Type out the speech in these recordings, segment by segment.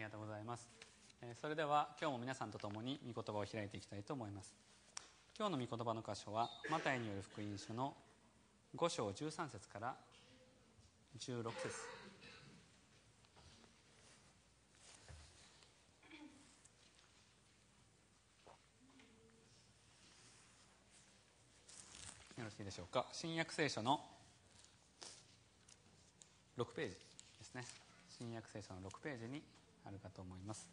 がとうございます。それでは今日も皆さんと共に御言葉を開いていきたいと思います。今日の御言葉の箇所はマタイによる福音書の5章13節から16節。よろしいでしょうか。新約聖書の6ページですね。新約聖書の6ページにあるかと思います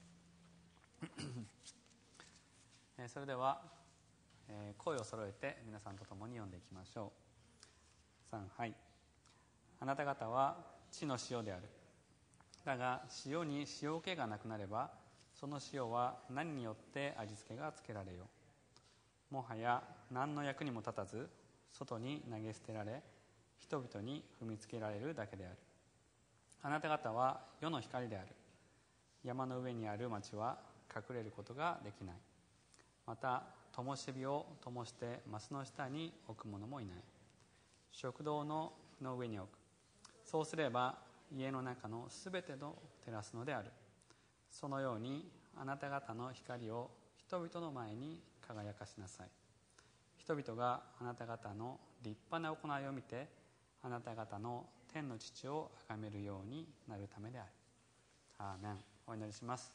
それでは、声を揃えて皆さんと共に読んでいきましょう。3、はい。あなた方は地の塩である。だが塩に塩気がなくなれば、その塩は何によって味付けがつけられよう。もはや何の役にも立たず、外に投げ捨てられ、人々に踏みつけられるだけである。あなた方は世の光である。山の上にある町は隠れることができない。また灯火を灯して升の下に置く者もいない。食堂の上に置く。そうすれば家の中のすべてを照らすのである。そのようにあなた方の光を人々の前に輝かしなさい。人々があなた方の立派な行いを見て、あなた方の天の父を崇めるようになるためである。アーメン。お祈りします。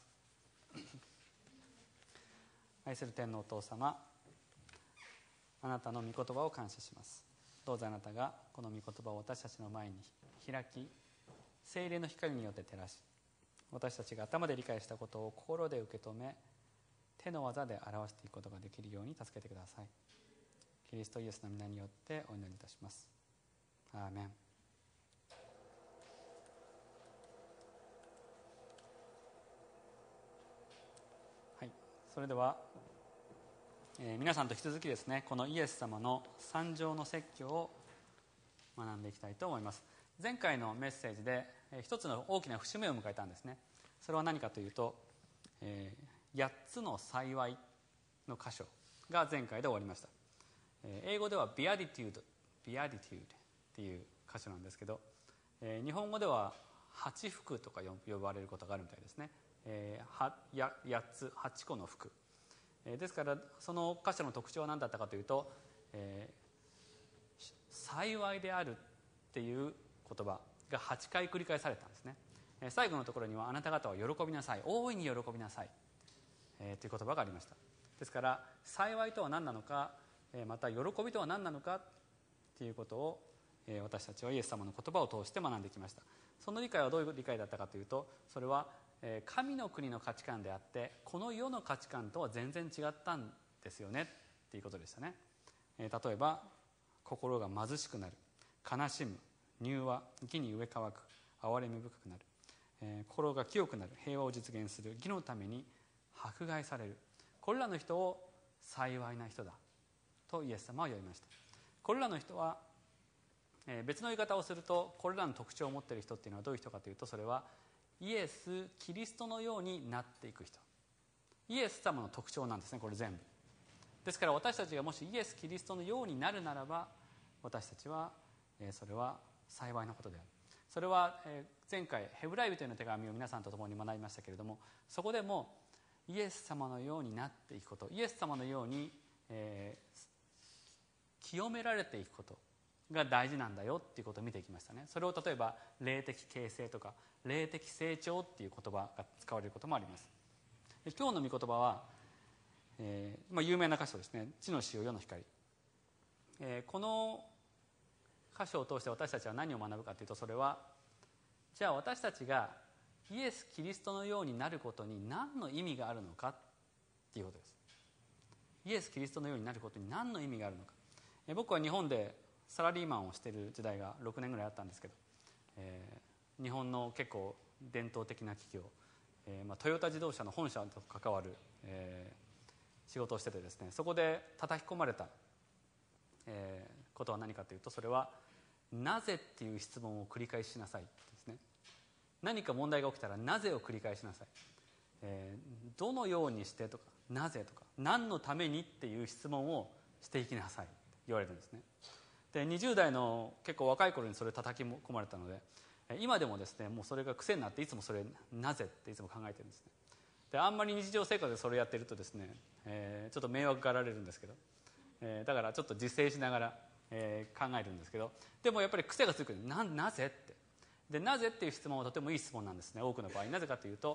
愛する天のお父様、あなたの御言葉を感謝します。どうぞあなたがこの御言葉を私たちの前に開き、聖霊の光によって照らし、私たちが頭で理解したことを心で受け止め、手の技で表していくことができるように助けてください。キリストイエスの皆によってお祈りいたします。アーメン。はい、それでは、皆さんと引き続きですね、このイエス様の三条の説教を学んでいきたいと思います。前回のメッセージで一つの大きな節目を迎えたんですね。それは何かというと、8つの幸いの箇所が前回で終わりました。英語ではビアディテュードっていう箇所なんですけど、日本語では8福とか呼ばれることがあるみたいですね。8つ8個の福ですから、その箇所の特徴は何だったかというと、幸いであるっていう言葉が8回繰り返されたんですね。最後のところにはあなた方は喜びなさい、大いに喜びなさい、という言葉がありました。ですから幸いとは何なのか、また喜びとは何なのかということを、私たちはイエス様の言葉を通して学んできました。その理解はどういう理解だったかというと、それは神の国の価値観であって、この世の価値観とは全然違ったんですよねっていうことでしたね。例えば心が貧しくなる、悲しむ、柔和、義に飢え渇く、憐れみ深くなる、心が清くなる、平和を実現する、義のために迫害される、これらの人を幸いな人だとイエス様は呼びました。これらの人は、別の言い方をすると、これらの特徴を持っている人っていうのはどういう人かというと、それはイエス・キリストのようになっていく人。イエス様の特徴なんですね、これ全部。ですから私たちがもしイエス・キリストのようになるならば、私たちはそれは幸いなことである。それは前回ヘブライ人への手紙を皆さんと共に学びましたけれども、そこでもイエス様のようになっていくこと、イエス様のように、清められていくことが大事なんだよっていうことを見ていきましたね。それを例えば霊的形成とか霊的成長っていう言葉が使われることもあります。今日の御言葉は、有名な箇所ですね。地の塩、世の光。この箇所を通して私たちは何を学ぶかというと、それはじゃあ私たちがイエス・キリストのようになることに何の意味があるのかっていうことです。イエス・キリストのようになることに何の意味があるのか。僕は日本でサラリーマンをしている時代が6年ぐらいあったんですけど、日本の結構伝統的な企業、トヨタ自動車の本社と関わる、仕事をしててですね、そこで叩き込まれた、ことは何かというと、それはなぜっていう質問を繰り返しなさいですね。何か問題が起きたらなぜを繰り返しなさい、どのようにしてとかなぜとか何のためにっていう質問をしていきなさいって言われるんですね。で20代の結構若い頃にそれを叩き込まれたので、 今でもですね、もうそれが癖になって、いつもそれなぜっていつも考えてるんですね。であんまり日常生活でそれやってるとですね、ちょっと迷惑がられるんですけど、だからちょっと自制しながら、考えるんですけど、でもやっぱり癖がつく。なぜって、でなぜっていう質問はとてもいい質問なんですね、多くの場合。なぜかというと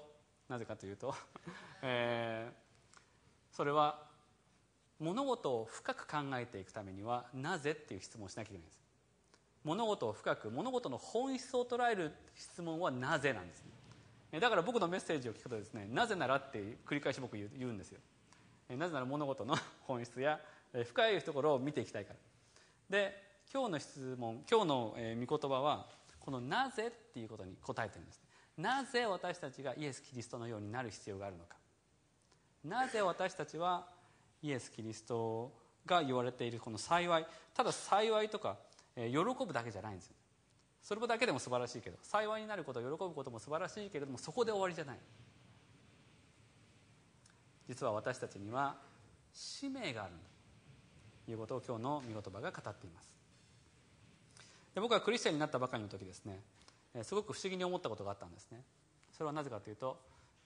それは物事を深く考えていくためにはなぜっていう質問をしなきゃいけないんです。物事を深く、物事の本質を捉える質問はなぜなんですね。だから僕のメッセージを聞くとですね、なぜならって繰り返し僕言うんですよ。なぜなら物事の本質や深いところを見ていきたいから。で今日の質問、今日の御言葉はこのなぜっていうことに答えてるんです。なぜ私たちがイエス・キリストのようになる必要があるのか。なぜ私たちはイエス・キリストが言われているこの幸い、ただ幸いとか喜ぶだけじゃないんですよ。それだけでも素晴らしいけど、幸いになること、喜ぶことも素晴らしいけれども、そこで終わりじゃない。実は私たちには使命があるんだということを今日の御言葉が語っています。で僕はクリスチャンになったばかりの時ですね、すごく不思議に思ったことがあったんですね。それはなぜかというと、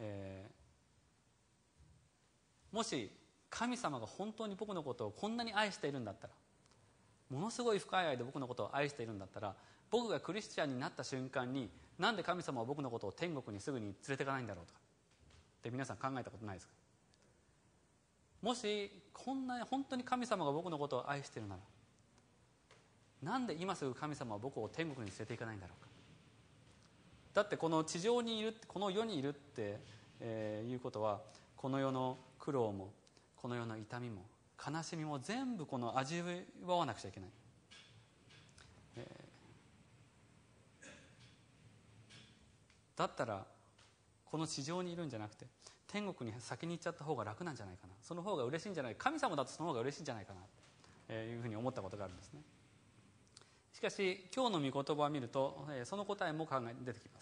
もし神様が本当に僕のことをこんなに愛しているんだったら、ものすごい深い愛で僕のことを愛しているんだったら、僕がクリスチャンになった瞬間になんで神様は僕のことを天国にすぐに連れていかないんだろうとかって皆さん考えたことないですか？もしこんな本当に神様が僕のことを愛しているなら、なんで今すぐ神様は僕を天国に連れて行かないんだろうか。だってこの地上にいる、この世にいるって、いうことは、この世の苦労もこの世の痛みも悲しみも全部この味わわなくちゃいけない。だったらこの地上にいるんじゃなくて天国に先に行っちゃった方が楽なんじゃないかな、その方が嬉しいんじゃない、神様だとその方が嬉しいんじゃないかなというふうに思ったことがあるんですね。しかし今日の御言葉を見るとその答えも出てきます。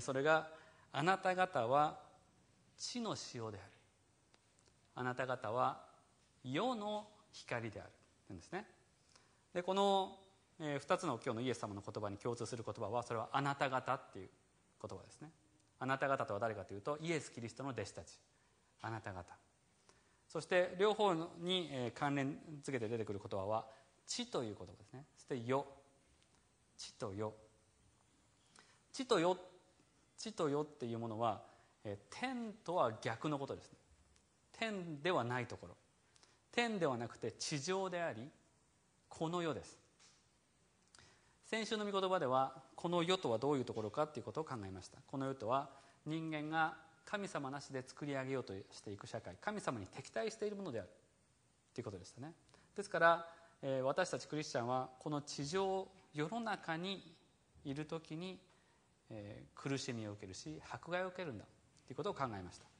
それが、あなた方は地の塩である、あなた方は世の光であるというんですね。でこの2つの今日のイエス様の言葉に共通する言葉は、それはあなた方っていう言葉ですね。あなた方とは誰かというと、イエス・キリストの弟子たち、あなた方。そして両方に関連付けて出てくる言葉は地という言葉ですね。そして世、地と世、地と世、地と世っていうものは天とは逆のことですね。天ではないところ、天ではなくて地上であり、この世です。先週の御言葉ではこの世とはどういうところかということを考えました。この世とは人間が神様なしで作り上げようとしていく社会、神様に敵対しているものであるということでしたね。ですから、私たちクリスチャンはこの地上世の中にいるときに、苦しみを受けるし迫害を受けるんだということを考えました。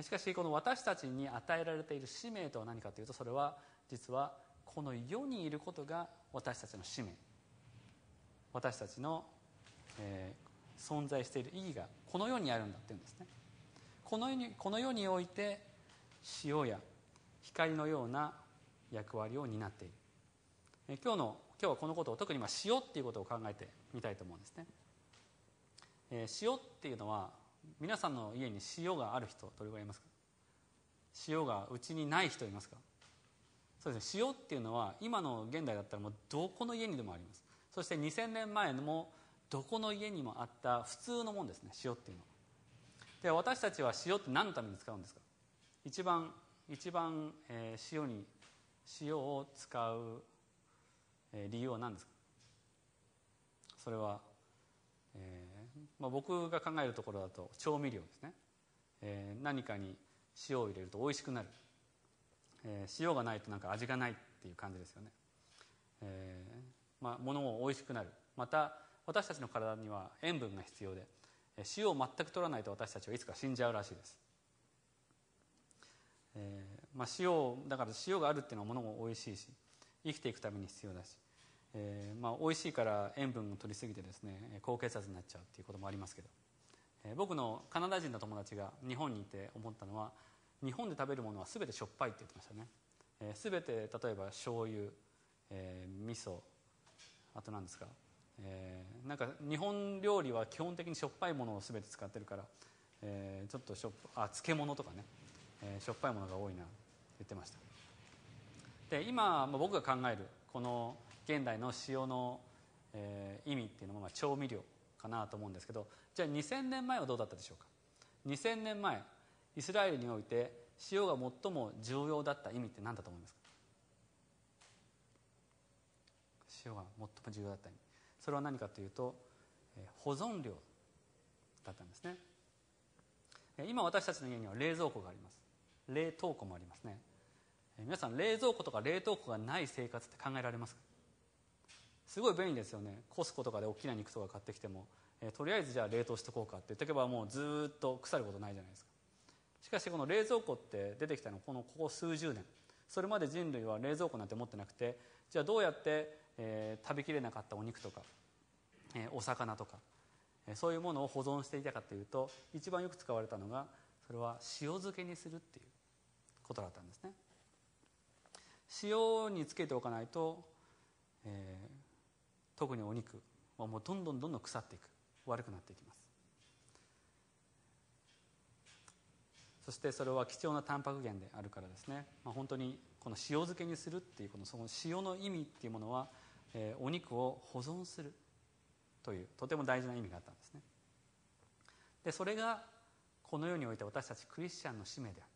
しかしこの私たちに与えられている使命とは何かというと、それは実はこの世にいることが私たちの使命、私たちの、存在している意義がこの世にあるんだというんですね。この世において塩や光のような役割を担っている。今日はこのことを特に塩っていうことを考えてみたいと思うんですね。塩っていうのは、皆さんの家に塩がある人どれぐらいいますか？塩がうちにない人いますか？そうですね、塩っていうのは今の現代だったらもうどこの家にでもあります。そして2000年前のもどこの家にもあった普通のものですね、塩っていうのは。で私たちは塩って何のために使うんですか？一番、塩を使う理由は何ですか？それは、僕が考えるところだと調味料ですね。何かに塩を入れると美味しくなる。塩がないとなんか味がないっていう感じですよね。物も美味しくなる。また私たちの体には塩分が必要で、塩を全く取らないと私たちはいつか死んじゃうらしいです。だから塩があるっていうのは物も美味しいし、生きていくために必要だし、美味しいから塩分を取りすぎてですね、高血圧になっちゃうっていうこともありますけど、僕のカナダ人の友達が日本にいて思ったのは、日本で食べるものは全てしょっぱいって言ってましたね。全て例えば醤油、味噌、あと何ですか、 なんか日本料理は基本的にしょっぱいものを全て使ってるから、ちょっと漬物とかね、しょっぱいものが多いなって言ってました。で今、僕が考えるこの現代の塩の、意味っていうのは調味料かなと思うんですけど、じゃあ2000年前はどうだったでしょうか。2000年前イスラエルにおいて塩が最も重要だった意味って何だと思いますか。塩が最も重要だった意味、それは何かというと、保存料だったんですね。今私たちの家には冷蔵庫があります。冷凍庫もありますね。皆さん冷蔵庫とか冷凍庫がない生活って考えられますか。すごい便利ですよね。コスコとかで大きな肉とか買ってきても、とりあえずじゃあ冷凍しとこうかって言っておけばもうずっと腐ることないじゃないですか。しかしこの冷蔵庫って出てきたのはここ数十年。それまで人類は冷蔵庫なんて持ってなくて、じゃあどうやって、食べきれなかったお肉とか、お魚とか、そういうものを保存していたかというと、一番よく使われたのがそれは塩漬けにするっていうことだったんですね。塩につけておかないと、特にお肉はもうどんどん腐っていく、悪くなっていきます。そしてそれは貴重なタンパク源であるからですね、本当にこの塩漬けにするっていうその塩の意味っていうものは、お肉を保存するというとても大事な意味があったんですね。でそれがこの世において私たちクリスチャンの使命である。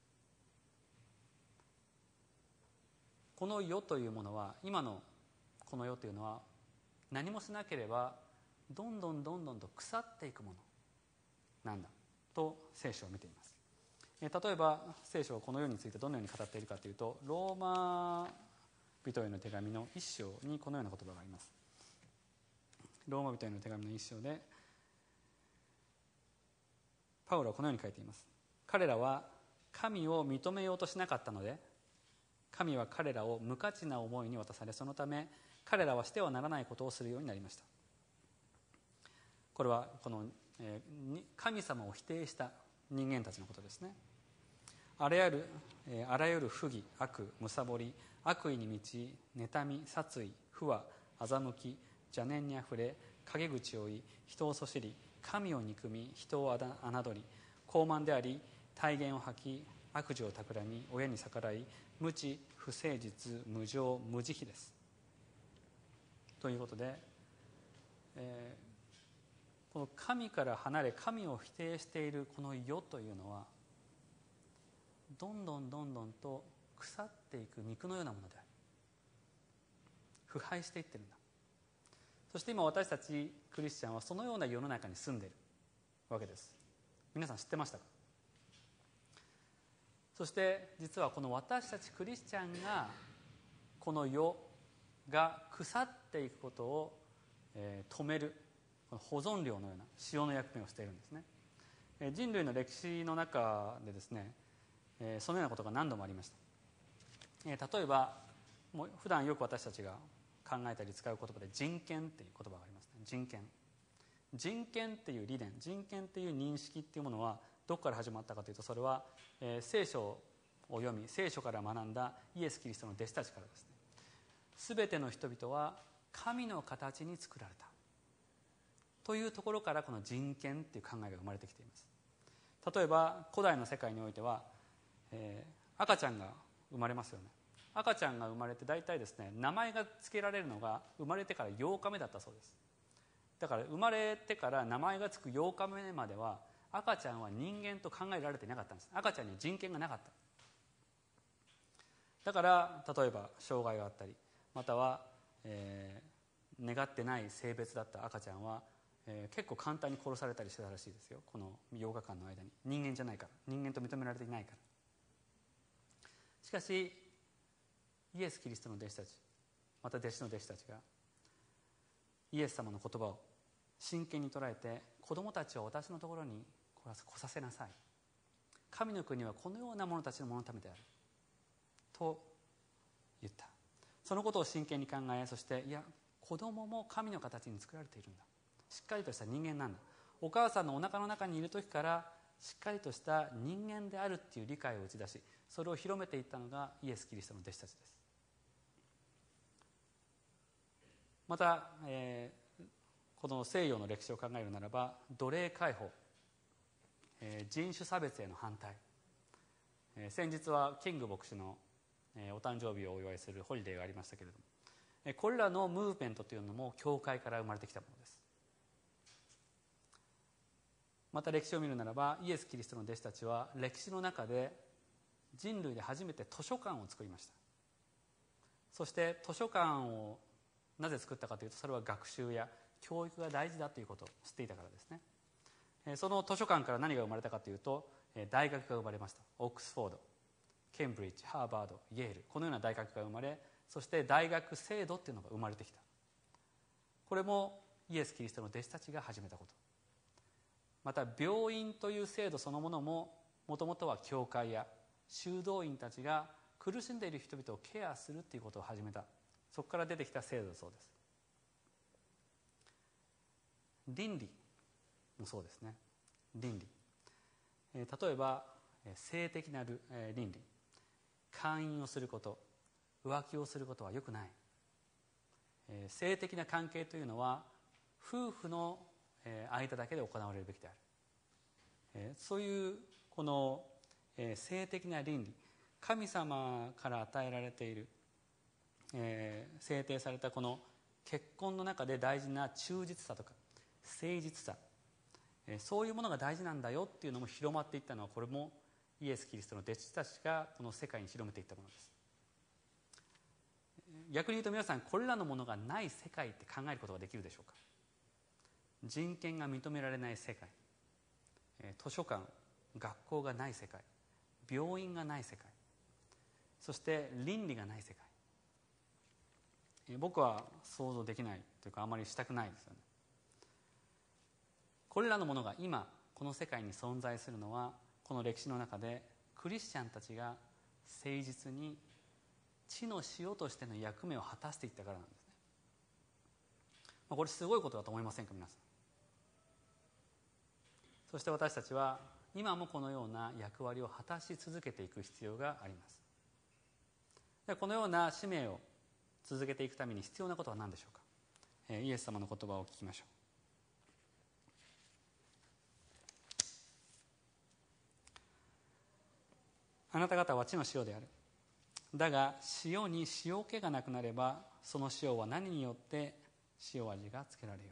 この世というものは、今のこの世というのは何もしなければどんどんと腐っていくものなんだと聖書を見ています。例えば聖書はこの世についてどのように語っているかというと、ローマ人への手紙の1章にこのような言葉があります。ローマ人への手紙の1章でパウロはこのように書いています。彼らは神を認めようとしなかったので、神は彼らを無価値な思いに渡され、そのため彼らはしてはならないことをするようになりました。これはこの、神様を否定した人間たちのことですね。あらゆる不義、悪、貪り、悪意に満ち、妬み、殺意、不和、欺き、邪念にあふれ、陰口を言い、人をそしり、神を憎み、人を侮り、傲慢であり、大言を吐き、悪事を企み、親に逆らい、無知、不誠実、無情、無慈悲です。ということで、この神から離れ神を否定しているこの世というのは、どんどんと腐っていく肉のようなものである。腐敗していってるんだ。そして今私たちクリスチャンはそのような世の中に住んでいるわけです。皆さん知ってましたか。そして実はこの私たちクリスチャンがこの世が腐っていくことを、止める保存料のような塩の役目をしているんですね。人類の歴史の中でですね、そのようなことが何度もありました。例えばもう普段よく私たちが考えたり使う言葉で人権っていう言葉がありますね。人権っていう理念、人権っていう認識っていうものはどこから始まったかというと、それは、聖書を読み聖書から学んだイエス・キリストの弟子たちからですね。すべての人々は神の形に作られたというところから、この人権っていう考えが生まれてきています。例えば古代の世界においては、赤ちゃんが生まれますよね。赤ちゃんが生まれて大体ですね、名前が付けられるのが生まれてから8日目だったそうです。だから生まれてから名前が付く8日目までは赤ちゃんは人間と考えられていなかったんです。赤ちゃんに人権がなかった。だから例えば障害があったり、または、願ってない性別だった赤ちゃんは、結構簡単に殺されたりしてたらしいですよ。この8日間の間に。人間じゃないから、人間と認められていないから。しかしイエス・キリストの弟子たち、また弟子の弟子たちがイエス様の言葉を真剣に捉えて、子供たちを私のところに来させなさい、神の国はこのような者たちのものためであると言った。そのことを真剣に考え、そしていや、子供も神の形に作られているんだ、しっかりとした人間なんだ、お母さんのお腹の中にいる時からしっかりとした人間であるっていう理解を打ち出し、それを広めていったのがイエス・キリストの弟子たちです。 この西洋の歴史を考えるならば、奴隷解放、人種差別への反対、先日はキング牧師のお誕生日をお祝いするホリデーがありましたけれども、これらのムーブメントというのも教会から生まれてきたものです。また歴史を見るならば、イエス・キリストの弟子たちは歴史の中で人類で初めて図書館を作りました。そして図書館をなぜ作ったかというと、それは学習や教育が大事だということを知っていたからですね。その図書館から何が生まれたかというと、大学が生まれました。オックスフォード、ケンブリッジ、ハーバード、イェール、このような大学が生まれ、そして大学制度というのが生まれてきた。これもイエス・キリストの弟子たちが始めたこと。また病院という制度そのものも、もともとは教会や修道院たちが苦しんでいる人々をケアするということを始めた。そこから出てきた制度だそうです。倫理もそうですね。倫理、例えば性的な倫理、姦淫をすること、浮気をすることはよくない。性的な関係というのは夫婦の間だけで行われるべきである。そういうこの性的な倫理、神様から与えられている、制定されたこの結婚の中で大事な忠実さとか誠実さ、そういうものが大事なんだよっていうのも広まっていったのは、これもイエス・キリストの弟子たちがこの世界に広めていったものです。逆に言うと、皆さんこれらのものがない世界って考えることができるでしょうか。人権が認められない世界、図書館、学校がない世界、病院がない世界、そして倫理がない世界、僕は想像できないというか、あまりしたくないですよね。これらのものが今この世界に存在するのは、この歴史の中でクリスチャンたちが誠実に地の塩としての役目を果たしていったからなんですね。これすごいことだと思いませんか、皆さん。そして私たちは今もこのような役割を果たし続けていく必要があります。でこのような使命を続けていくために必要なことは何でしょうか。イエス様の言葉を聞きましょう。あなた方は地の塩である。だが塩に塩気がなくなれば、その塩は何によって塩味がつけられよ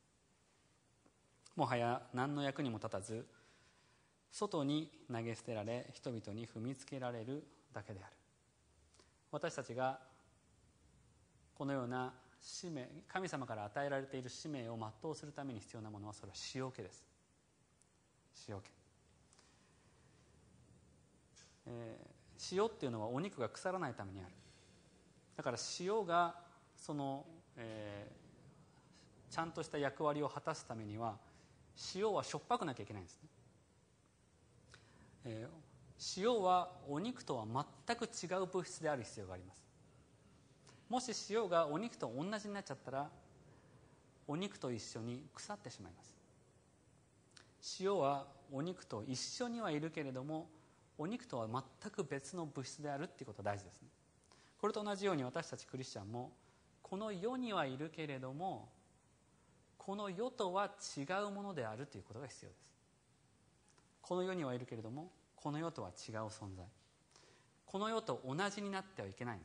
う。もはや何の役にも立たず、外に投げ捨てられ、人々に踏みつけられるだけである。私たちがこのような使命、神様から与えられている使命を全うするために必要なものは、それは塩気です。塩気。塩っていうのはお肉が腐らないためにある。だから塩がその、ちゃんとした役割を果たすためには、塩はしょっぱくなきゃいけないんですね。塩はお肉とは全く違う物質である必要があります。もし塩がお肉と同じになっちゃったら、お肉と一緒に腐ってしまいます。塩はお肉と一緒にはいるけれども、お肉とは全く別の物質であるっていうことが大事ですね。これと同じように、私たちクリスチャンもこの世にはいるけれども、この世とは違うものであるということが必要です。この世にはいるけれども、この世とは違う存在、この世と同じになってはいけないんです。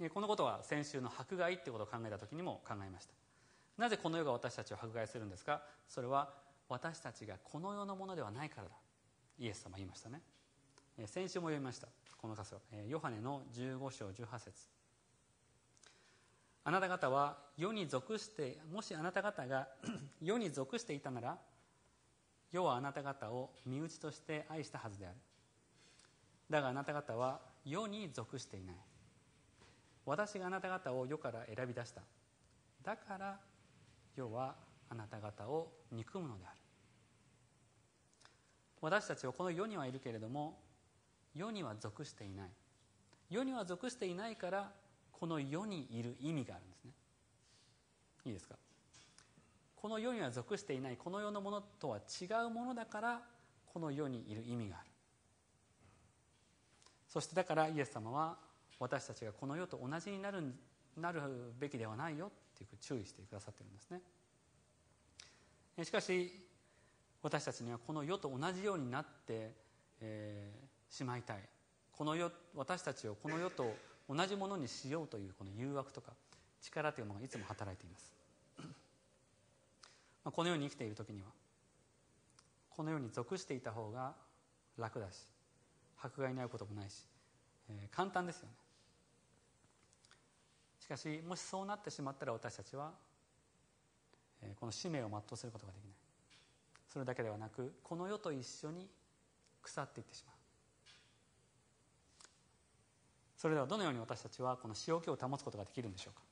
このことは先週の迫害ということを考えた時にも考えました。なぜこの世が私たちを迫害するんですか。それは私たちがこの世のものではないからだ、イエス様は言いましたね。先週も読みましたこの箇所、ヨハネの15章18節。あなた方は世に属して、もしあなた方が世に属していたなら、世はあなた方を身内として愛したはずである。だがあなた方は世に属していない。私があなた方を世から選び出した。だから世はあなた方を憎むのである。私たちはこの世にはいるけれども、世には属していない。世には属していないから、この世にいる意味があるんですね。いいですか。この世には属していない、この世のものとは違うものだから、この世にいる意味がある。そしてだからイエス様は、私たちがこの世と同じになるべきではないよっていう注意してくださっているんですね。しかし私たちにはこの世と同じようになって、しまいたい、私たちをこの世と同じものにしようというこの誘惑とか力というものがいつも働いています。この世に生きている時にはこの世に属していた方が楽だし、迫害に遭うこともないし、簡単ですよね。しかしもしそうなってしまったら私たちは、この使命を全うすることができない。それだけではなくこの世と一緒に腐っていってしまう。それではどのように私たちはこの塩気を保つことができるんでしょうか。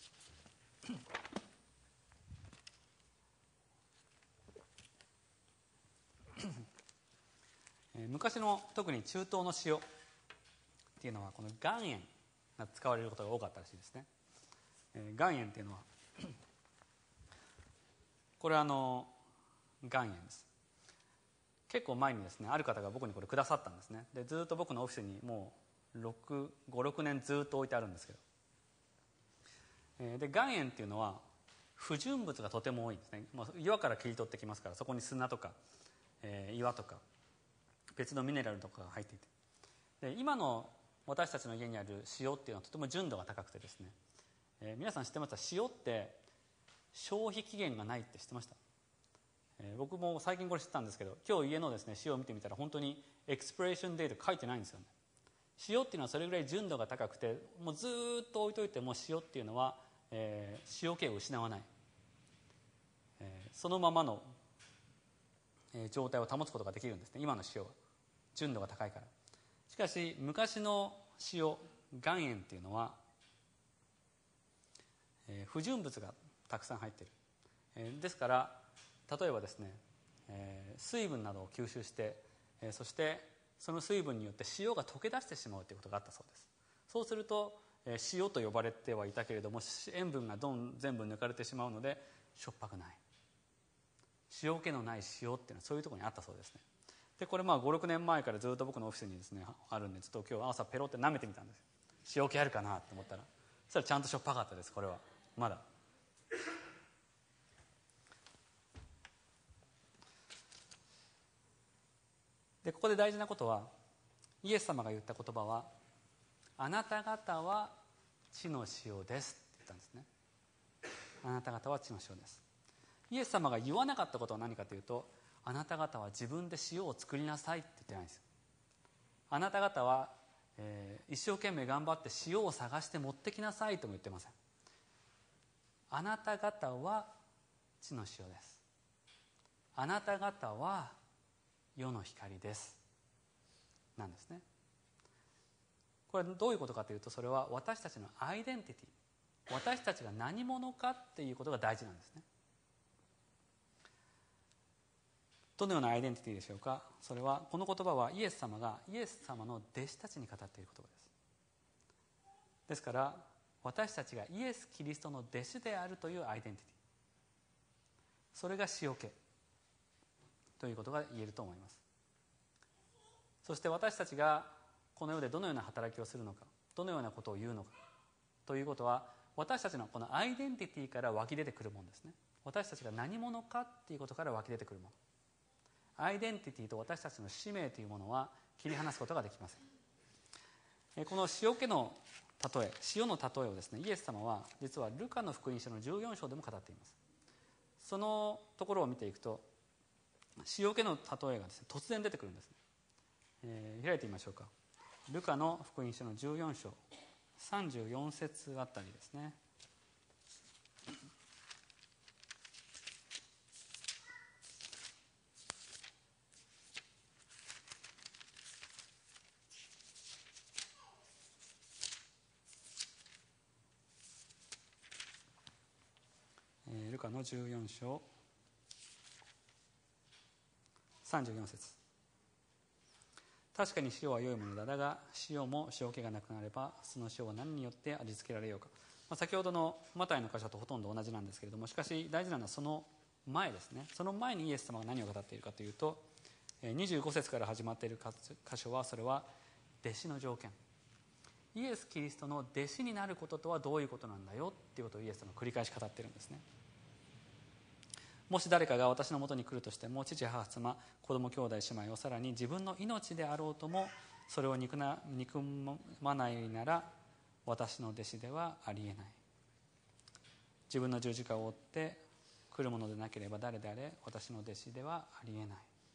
昔の特に中東の塩っていうのはこの岩塩が使われることが多かったらしいですね。岩塩っていうのはこれは岩塩です。結構前にですね、ある方が僕にこれくださったんですね。でずっと僕のオフィスにもう5、6年ずっと置いてあるんですけど、で岩塩っていうのは不純物がとても多いんですね。岩から切り取ってきますから、そこに砂とか、岩とか別のミネラルとかが入っていて、で今の私たちの家にある塩っていうのはとても純度が高くてですね、皆さん知ってました？塩って消費期限がないって知ってました？僕も最近これ知ったんですけど、今日家のですね塩を見てみたら本当にエクスプレーションデート書いてないんですよね。塩っていうのはそれぐらい純度が高くて、もうずっと置いといても塩っていうのは、塩気を失わない、そのままの、状態を保つことができるんですね、今の塩は純度が高いから。しかし昔の塩、岩塩っていうのは、不純物がたくさん入っている、ですから例えばですね、水分などを吸収して、そしてその水分によって塩が溶け出してしまうということがあったそうです。そうすると、塩と呼ばれてはいたけれども塩分が全部抜かれてしまうのでしょっぱくない、塩気のない塩っていうのはそういうところにあったそうですね。でこれ5、6年前からずっと僕のオフィスにですねあるんで、ちょっと今日朝ペロって舐めてみたんです。塩気あるかなって思ったら、そしたらちゃんとしょっぱかったです。これはまだで、ここで大事なことは、イエス様が言った言葉は、あなた方は地の塩ですって言ったんですね。あなた方は地の塩です。イエス様が言わなかったことは何かというと、あなた方は自分で塩を作りなさいって言ってないんですよ。あなた方は、一生懸命頑張って塩を探して持ってきなさいとも言ってません。あなた方は地の塩です。あなた方は世の光ですなんですね。これどういうことかというと、それは私たちのアイデンティティ、私たちが何者かっていうことが大事なんですね。どのようなアイデンティティでしょうか。それは、この言葉はイエス様がイエス様の弟子たちに語っている言葉です。ですから私たちがイエス・キリストの弟子であるというアイデンティティ、それが塩気ということが言えると思います。そして私たちがこの世でどのような働きをするのか、どのようなことを言うのかということは、私たちのこのアイデンティティから湧き出てくるものですね。私たちが何者かっていうことから湧き出てくるもの。アイデンティティと私たちの使命というものは切り離すことができません。この塩気の例え、塩の例えをですね、イエス様は実はルカの福音書の14章でも語っています。そのところを見ていくと、塩気の例えがですね、突然出てくるんですね。開いてみましょうか。ルカの福音書の14章34節あたりですね。ルカの14章34節。確かに塩は良いものだが、塩も塩気がなくなればその塩は何によって味付けられようか。先ほどのマタイの箇所とほとんど同じなんですけれども、しかし大事なのはその前ですね。その前にイエス様が何を語っているかというと、25節から始まっている箇所は、それは弟子の条件、 イエス・キリストの弟子になることとはどういうことなんだよっていうことをイエス様は繰り返し語っているんですね。もし誰かが私のもとに来るとしても、父、母、妻、子供、兄弟、姉妹を、さらに自分の命であろうともそれを憎まないなら私の弟子ではありえない。自分の十字架を追って来るものでなければ誰であれ私の弟子ではありえない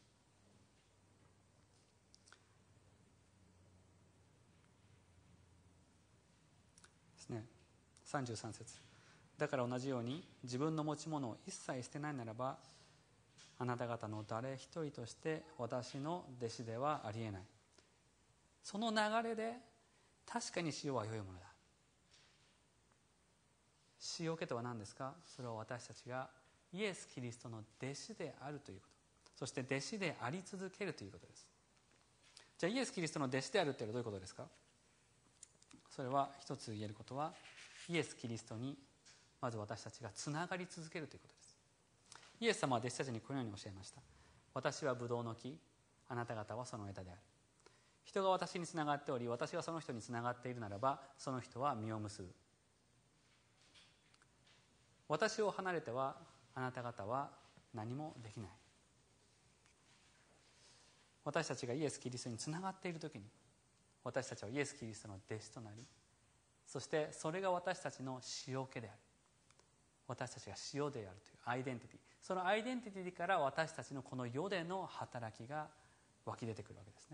ですね。33節、だから同じように自分の持ち物を一切捨てないならばあなた方の誰一人として私の弟子ではありえない。その流れで確かに塩は良いものだ。塩気とは何ですか？それは私たちがイエス・キリストの弟子であるということ、そして弟子であり続けるということです。じゃあイエス・キリストの弟子であるというのはどういうことですか？それは一つ言えることは、イエス・キリストにまず私たちがつながり続けるということです。イエス様は弟子たちにこのように教えました。私はブドウの木、あなた方はその枝である。人が私につながっており、私がその人につながっているならば、その人は実を結ぶ。私を離れてはあなた方は何もできない。私たちがイエス・キリストにつながっているときに、私たちはイエス・キリストの弟子となり、そしてそれが私たちの塩気である。私たちが塩であるというアイデンティティ、そのアイデンティティから私たちのこの世での働きが湧き出てくるわけですね。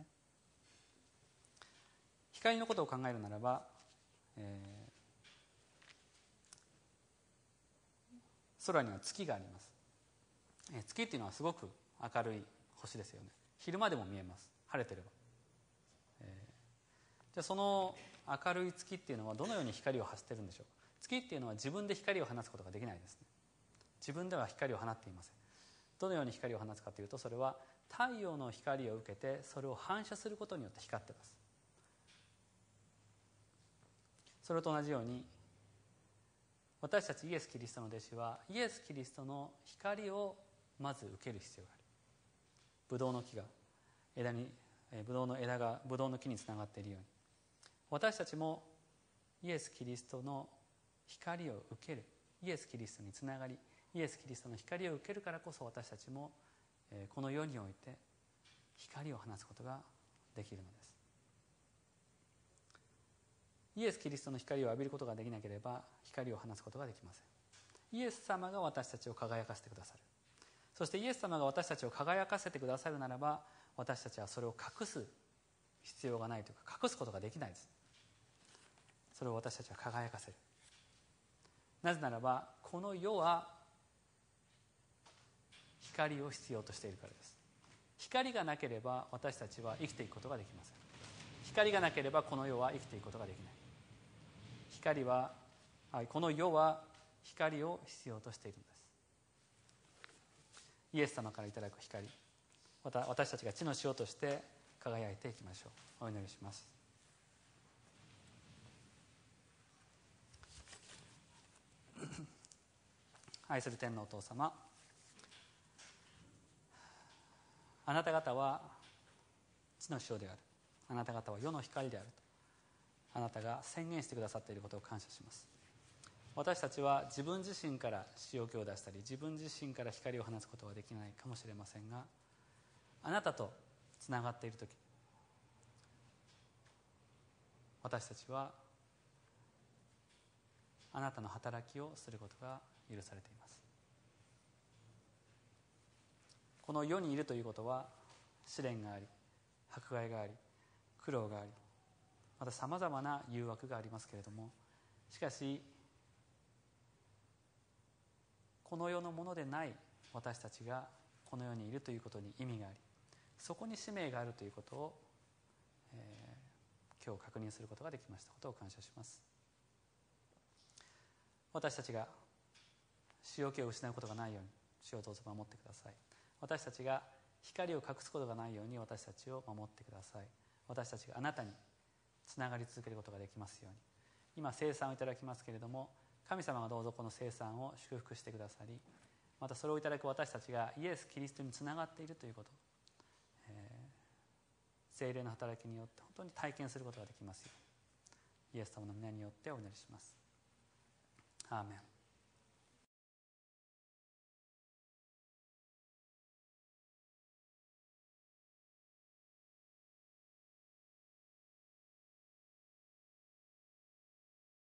光のことを考えるならば、空には月があります。月っていうのはすごく明るい星ですよね。昼間でも見えます、晴れてれば。じゃあその明るい月っていうのはどのように光を発しているんでしょうか。月っていうのは自分で光を放つことができないですね。自分では光を放っていません。どのように光を放つかというと、それは太陽の光を受けてそれを反射することによって光っています。それと同じように私たちイエス・キリストの弟子はイエス・キリストの光をまず受ける必要がある。ブドウの木がブドウの枝がブドウの木につながっているように、私たちもイエス・キリストの光を受ける、イエス・キリストにつながり、イエス・キリストの光を受けるからこそ私たちもこの世において光を放つことができるのです。イエス・キリストの光を浴びることができなければ光を放つことができません。イエス様が私たちを輝かせてくださる。そしてイエス様が私たちを輝かせてくださるならば、私たちはそれを隠す必要がないというか、隠すことができないです。それを私たちは輝かせる。なぜならばこの世は光を必要としているからです。光がなければ私たちは生きていくことができません。光がなければこの世は生きていくことができない。この世は光を必要としているのです。イエス様からいただく光、また私たちが地の塩として輝いていきましょう。お祈りします。愛する天のお父様、あなた方は地の塩である、あなた方は世の光であるとあなたが宣言してくださっていることを感謝します。私たちは自分自身から塩気を出したり、自分自身から光を放つことはできないかもしれませんが、あなたとつながっているとき、私たちはあなたの働きをすることが許されています。この世にいるということは試練があり、迫害があり、苦労があり、またさまざまな誘惑がありますけれども、しかしこの世のものでない私たちがこの世にいるということに意味があり、そこに使命があるということを、今日確認することができましたことを感謝します。私たちが塩気を失うことがないように主をどうぞ守ってください。私たちが光を隠すことがないように私たちを守ってください。私たちがあなたにつながり続けることができますように。今生産をいただきますけれども、神様がどうぞこの生産を祝福してくださり、またそれをいただく私たちがイエス・キリストにつながっているということ、聖霊の働きによって本当に体験することができますように。 イエス様の皆によってお祈りします。アーメン。